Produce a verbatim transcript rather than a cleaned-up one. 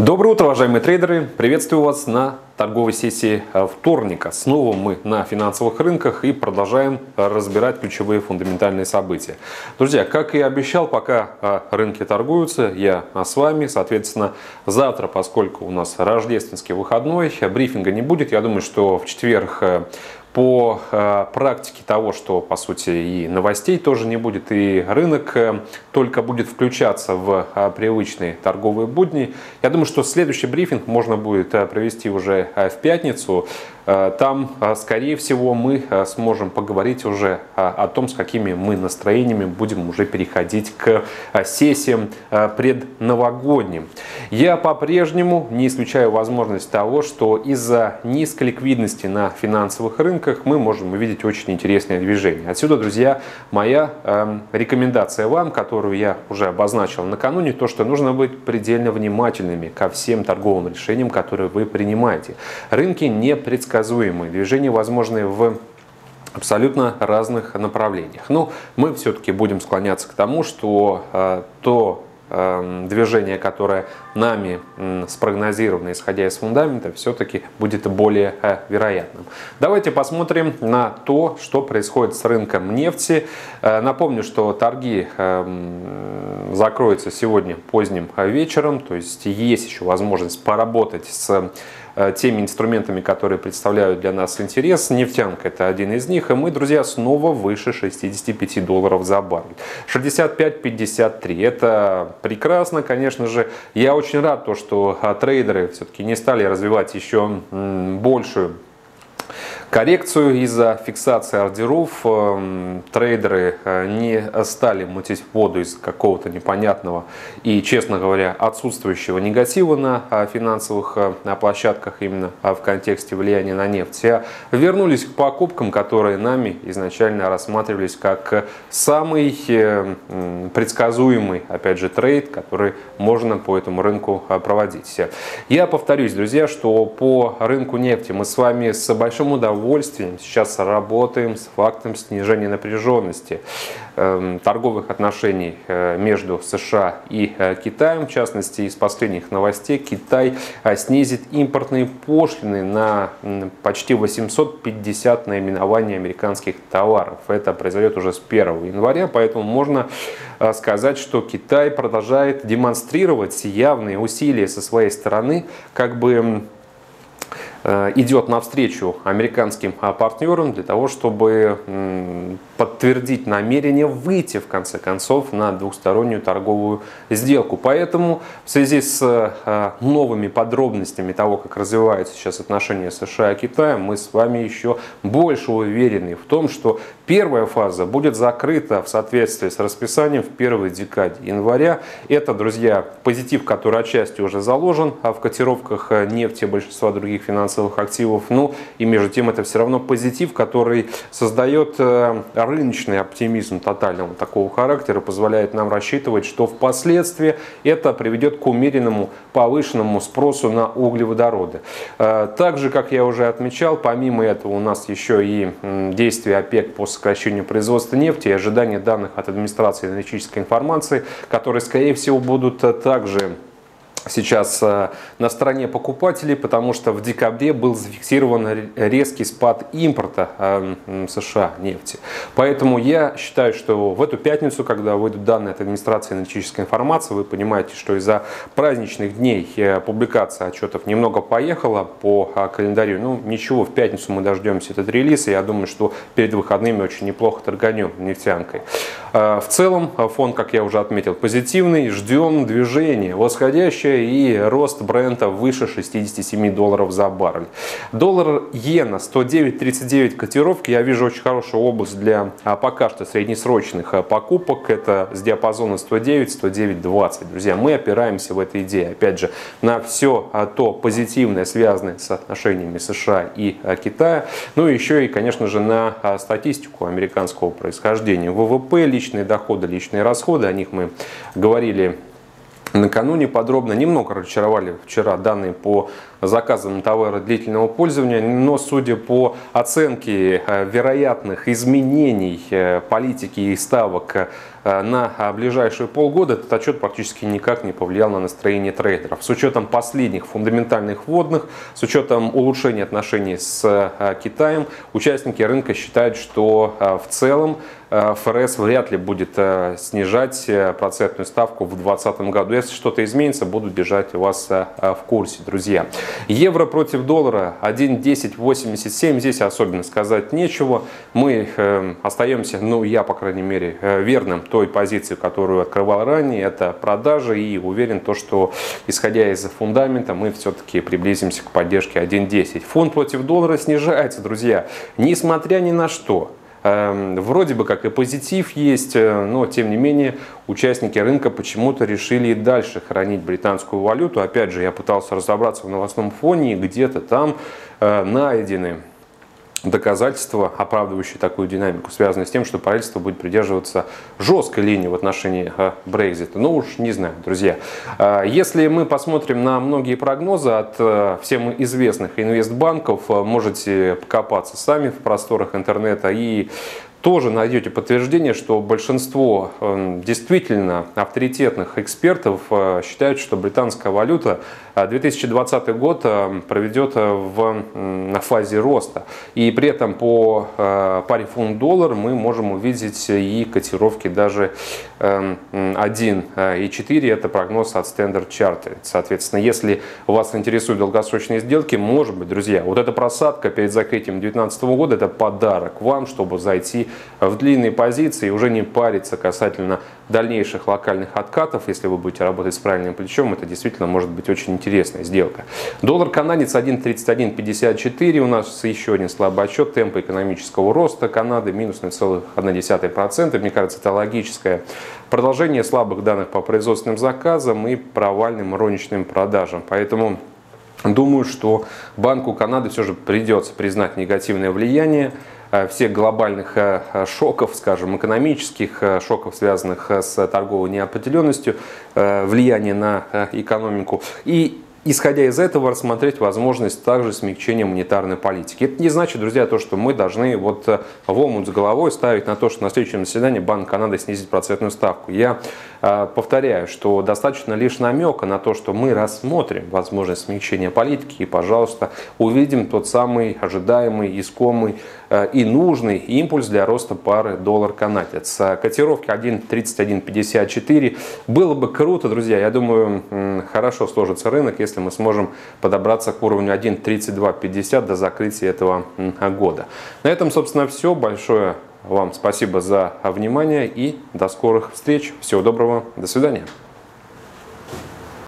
Доброе утро, уважаемые трейдеры! Приветствую вас на торговой сессии вторника. Снова мы на финансовых рынках и продолжаем разбирать ключевые фундаментальные события. Друзья, как и обещал, пока рынки торгуются, я с вами. Соответственно, завтра, поскольку у нас рождественский выходной, брифинга не будет. Я думаю, что в четверг по э, практике того, что по сути и новостей тоже не будет, и рынок э, только будет включаться в э, привычные торговые будни. Я думаю, что следующий брифинг можно будет э, провести уже э, в пятницу. Э, там, э, скорее всего, мы э, сможем поговорить уже э, о том, с какими мы настроениями будем уже переходить к э, сессиям э, предновогодним. Я по-прежнему не исключаю возможность того, что из-за низкой ликвидности на финансовых рынках мы можем увидеть очень интересное движение. Отсюда, друзья, моя э, рекомендация вам, которую я уже обозначил накануне, то, что нужно быть предельно внимательными ко всем торговым решениям, которые вы принимаете. Рынки непредсказуемые, движения возможны в абсолютно разных направлениях. Но мы все-таки будем склоняться к тому, что э, то движение, которое нами спрогнозировано, исходя из фундамента, все-таки будет более вероятным. Давайте посмотрим на то, что происходит с рынком нефти. Напомню, что торги закроются сегодня поздним вечером, то есть есть еще возможность поработать с теми инструментами, которые представляют для нас интерес. Нефтянка — это один из них, и мы, друзья, снова выше шестидесяти пяти долларов за баррель. шестьдесят пять пятьдесят три. Это прекрасно, конечно же. Я очень рад, то, что трейдеры все-таки не стали развивать еще большую коррекцию из-за фиксации ордеров. Трейдеры не стали мутить воду из какого-то непонятного и, честно говоря, отсутствующего негатива на финансовых площадках именно в контексте влияния на нефть, а вернулись к покупкам, которые нами изначально рассматривались как самый предсказуемый, опять же, трейд, который можно по этому рынку проводить. Я повторюсь, друзья, что по рынку нефти мы с вами с большим удовольствием сейчас работаем с фактом снижения напряженности э, торговых отношений э, между США и э, Китаем. В частности, из последних новостей Китай э, снизит импортные пошлины на э, почти восемьсот пятьдесят наименований американских товаров. Это произойдет уже с первого января, поэтому можно э, сказать, что Китай продолжает демонстрировать явные усилия со своей стороны, как бы идет навстречу американским партнерам для того, чтобы подтвердить намерение выйти в конце концов на двухстороннюю торговую сделку. Поэтому в связи с новыми подробностями того, как развиваются сейчас отношения США и Китая, мы с вами еще больше уверены в том, что первая фаза будет закрыта в соответствии с расписанием в первой декаде января. Это, друзья, позитив, который отчасти уже заложен в котировках нефти и большинства других финансовых активов. Ну и между тем это все равно позитив, который создает рыночный оптимизм тотального такого характера, позволяет нам рассчитывать, что впоследствии это приведет к умеренному повышенному спросу на углеводороды. Также, как я уже отмечал, помимо этого у нас еще и действия ОПЕК по сокращению производства нефти и ожидания данных от администрации энергетической информации, которые, скорее всего, будут также сейчас на стороне покупателей, потому что в декабре был зафиксирован резкий спад импорта США нефти. Поэтому я считаю, что в эту пятницу, когда выйдут данные от администрации энергетической информации, вы понимаете, что из-за праздничных дней публикация отчетов немного поехала по календарю. Ну ничего, в пятницу мы дождемся этот релиз, и я думаю, что перед выходными очень неплохо торганем нефтянкой. В целом фон, как я уже отметил, позитивный. Ждем движения восходящее и рост брента выше шестидесяти семи долларов за баррель. Доллар-иена сто девять тридцать девять котировки. Я вижу очень хорошую область для пока что среднесрочных покупок. Это с диапазона сто девять — сто девять двадцать. Друзья, мы опираемся в этой идее, опять же, на все то позитивное, связанное с отношениями США и Китая. Ну и еще и, конечно же, на статистику американского происхождения. ВВП, личные доходы, личные расходы. О них мы говорили накануне подробно. Немного разочаровали вчера данные по заказом на товары длительного пользования, но судя по оценке вероятных изменений политики и ставок на ближайшие полгода, этот отчет практически никак не повлиял на настроение трейдеров. С учетом последних фундаментальных вводных, с учетом улучшения отношений с Китаем, участники рынка считают, что в целом ФРС вряд ли будет снижать процентную ставку в две тысячи двадцатом году. Если что-то изменится, буду держать вас в курсе, друзья. Евро против доллара один десять восемьдесят семь. Здесь особенно сказать нечего. Мы остаемся, ну я, по крайней мере, верным той позиции, которую открывал ранее. Это продажи, и уверен, то, что исходя из фундамента, мы все-таки приблизимся к поддержке один десять. Фунт против доллара снижается, друзья, несмотря ни на что. Вроде бы как и позитив есть, но тем не менее участники рынка почему-то решили и дальше хранить британскую валюту. Опять же, я пытался разобраться в новостном фоне, и где-то там найдены доказательства, оправдывающие такую динамику, связанные с тем, что правительство будет придерживаться жесткой линии в отношении Брексита. Ну уж не знаю, друзья. Если мы посмотрим на многие прогнозы от всем известных инвестбанков, можете покопаться сами в просторах интернета и тоже найдете подтверждение, что большинство действительно авторитетных экспертов считают, что британская валюта две тысячи двадцатый год проведет в, на фазе роста. И при этом по паре фунт-доллар мы можем увидеть и котировки даже один и четыре. Это прогноз от Standard Chartered. Соответственно, если вас интересуют долгосрочные сделки, может быть, друзья, вот эта просадка перед закрытием две тысячи девятнадцатого года — это подарок вам, чтобы зайти в длинные позиции и уже не париться касательно дальнейших локальных откатов. Если вы будете работать с правильным плечом, это действительно может быть очень интересная сделка. Доллар канадец один тридцать один пятьдесят четыре. У нас еще один слабый отчет. Темпы экономического роста Канады минус ноль целых одна десятая процента. Мне кажется, это логическое продолжение слабых данных по производственным заказам и провальным розничным продажам. Поэтому думаю, что Банку Канады все же придется признать негативное влияние всех глобальных шоков, скажем, экономических шоков, связанных с торговой неопределенностью, влияние на экономику. И исходя из этого, рассмотреть возможность также смягчения монетарной политики. Это не значит, друзья, то, что мы должны вот в омут с головой ставить на то, что на следующем заседании Банк Канады снизит процентную ставку. Я э, повторяю, что достаточно лишь намека на то, что мы рассмотрим возможность смягчения политики и, пожалуйста, увидим тот самый ожидаемый, искомый э, и нужный импульс для роста пары доллар-канадец. Котировки один тридцать один пятьдесят четыре. Было бы круто, друзья, я думаю, хорошо сложится рынок, если мы сможем подобраться к уровню один тридцать два пятьдесят до закрытия этого года. На этом, собственно, все. Большое вам спасибо за внимание и до скорых встреч. Всего доброго. До свидания.